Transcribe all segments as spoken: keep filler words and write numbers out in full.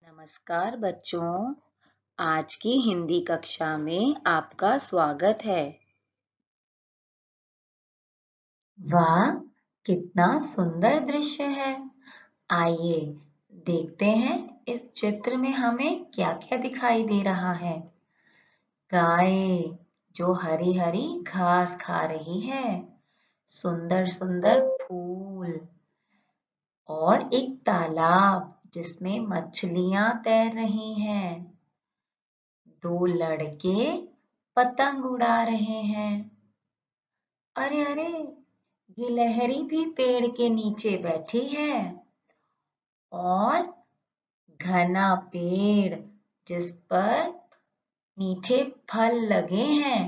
नमस्कार बच्चों, आज की हिंदी कक्षा में आपका स्वागत है। वाह, कितना सुंदर दृश्य है। आइए देखते हैं इस चित्र में हमें क्या-क्या दिखाई दे रहा है। गाय जो हरी हरी घास खा रही है, सुंदर सुंदर फूल और एक तालाब जिसमें मछलियां तैर रही हैं। दो लड़के पतंग उड़ा रहे हैं। अरे अरे, गिलहरी भी पेड़ के नीचे बैठी है और घना पेड़ जिस पर मीठे फल लगे हैं।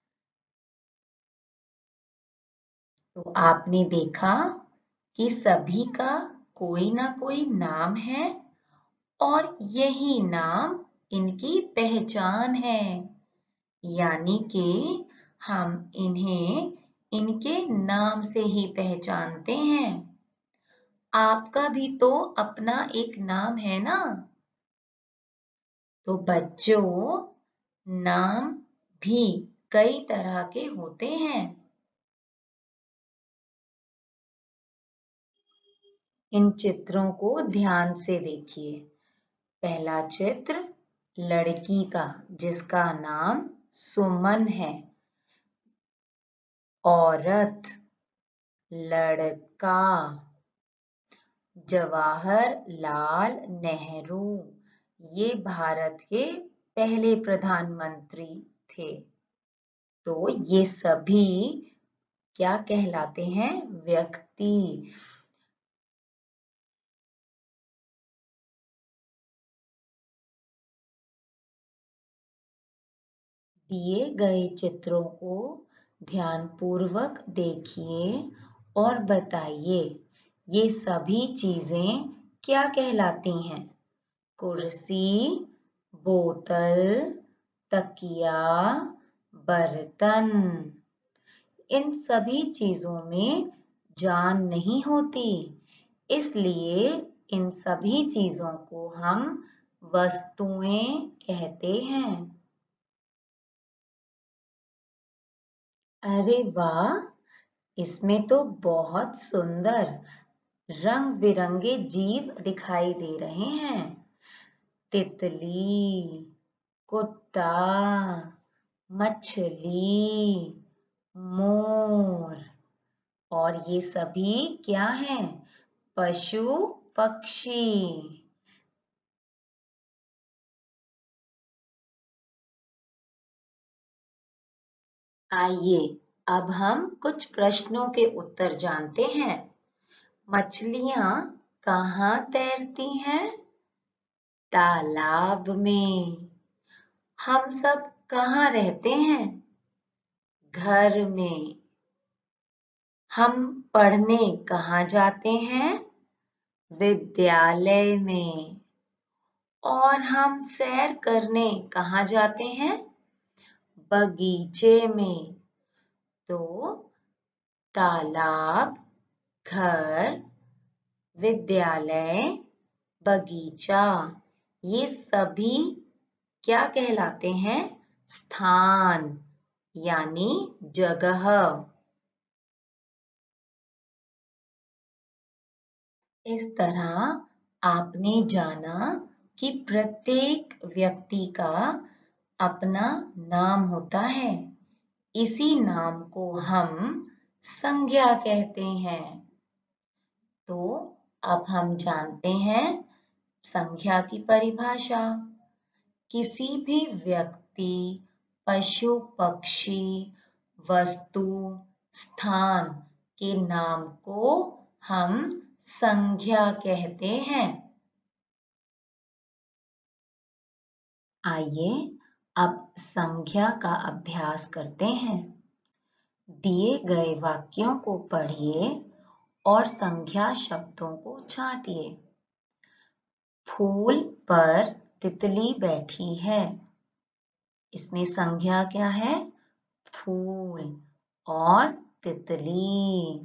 तो आपने देखा कि सभी का कोई ना कोई नाम है और यही नाम इनकी पहचान है। यानी कि हम इन्हें इनके नाम से ही पहचानते हैं। आपका भी तो अपना एक नाम है ना? तो बच्चों, नाम भी कई तरह के होते हैं। इन चित्रों को ध्यान से देखिए। पहला चित्र लड़की का, जिसका नाम सुमन है। औरत, लड़का, जवाहरलाल नेहरू, ये भारत के पहले प्रधानमंत्री थे। तो ये सभी क्या कहलाते हैं? व्यक्ति। दिए गए चित्रों को ध्यानपूर्वक देखिए और बताइए, ये सभी चीजें क्या कहलाती हैं? कुर्सी, बोतल, तकिया, बर्तन। इन सभी चीजों में जान नहीं होती, इसलिए इन सभी चीजों को हम वस्तुएं कहते हैं। अरे वाह, इसमें तो बहुत सुंदर रंग बिरंगे जीव दिखाई दे रहे हैं। तितली, कुत्ता, मछली, मोर, और ये सभी क्या हैं? पशु पक्षी। आइए अब हम कुछ प्रश्नों के उत्तर जानते हैं। मछलियां कहाँ तैरती हैं? तालाब में। हम सब कहाँ रहते हैं? घर में। हम पढ़ने कहाँ जाते हैं? विद्यालय में। और हम सैर करने कहाँ जाते हैं? बगीचे में। तो तालाब, घर, विद्यालय, बगीचा, ये सभी क्या कहलाते हैं? स्थान यानी जगह। इस तरह आपने जाना कि प्रत्येक व्यक्ति का अपना नाम होता है। इसी नाम को हम संज्ञा कहते हैं। तो अब हम जानते हैं संज्ञा की परिभाषा। किसी भी व्यक्ति, पशु पक्षी, वस्तु, स्थान के नाम को हम संज्ञा कहते हैं। आइए अब संज्ञा का अभ्यास करते हैं। दिए गए वाक्यों को पढ़िए और संज्ञा शब्दों को छांटिए। फूल पर तितली बैठी है। इसमें संज्ञा क्या है? फूल और तितली।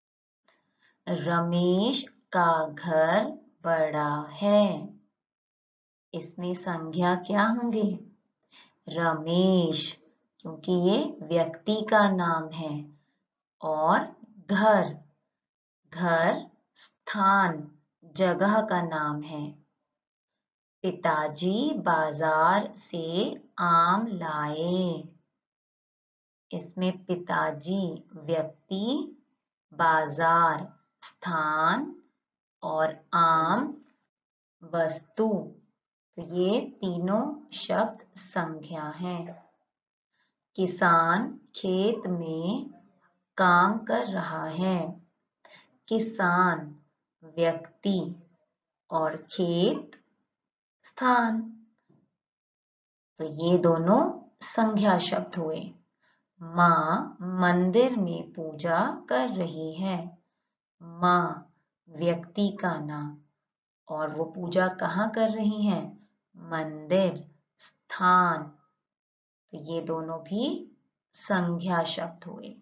रमेश का घर बड़ा है। इसमें संज्ञा क्या होंगे? रमेश, क्योंकि ये व्यक्ति का नाम है। और घर, घर स्थान, जगह का नाम है। पिताजी बाजार से आम लाए। इसमें पिताजी व्यक्ति, बाजार स्थान और आम वस्तु, तो ये तीनों शब्द संज्ञा हैं। किसान खेत में काम कर रहा है। किसान व्यक्ति और खेत स्थान, तो ये दोनों संज्ञा शब्द हुए। माँ मंदिर में पूजा कर रही है। माँ व्यक्ति का नाम, और वो पूजा कहाँ कर रही हैं? मंदिर स्थान, तो ये दोनों भी संज्ञा शब्द हुए।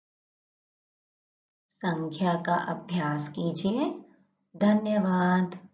संज्ञा का अभ्यास कीजिए। धन्यवाद।